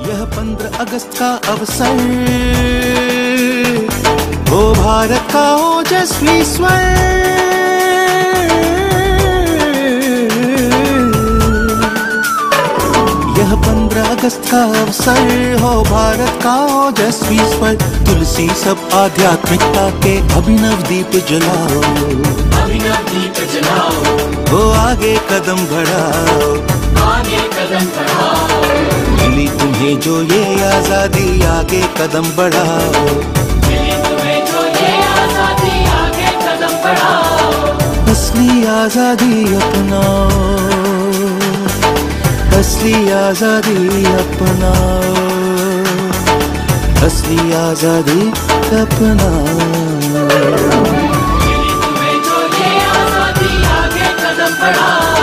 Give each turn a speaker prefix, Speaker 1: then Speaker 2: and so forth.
Speaker 1: यह 15 अगस्त का अवसर हो भारत का ओजस्वी स्वर। यह 15 अगस्त का अवसर हो भारत का ओजस्वी स्वर। तुलसी सब आध्यात्मिकता के अभिनव दीप जलाओ,
Speaker 2: अभिनव दीप जलाओ।
Speaker 1: हो आगे कदम बढ़ाओ,
Speaker 2: आगे कदम बढ़ाओ।
Speaker 1: मिली तुम्हें जो ये आजादी, आगे कदम बढ़ाओ।
Speaker 2: मिली तुम्हें जो ये आजादी, आगे कदम बढ़ाओ।
Speaker 1: असली आजादी अपनाओ, असली आजादी अपनाओ, असली आजादी अपनाओ।
Speaker 2: मिली तुम्हें जो ये आजादी, आगे कदम बढ़ाओ।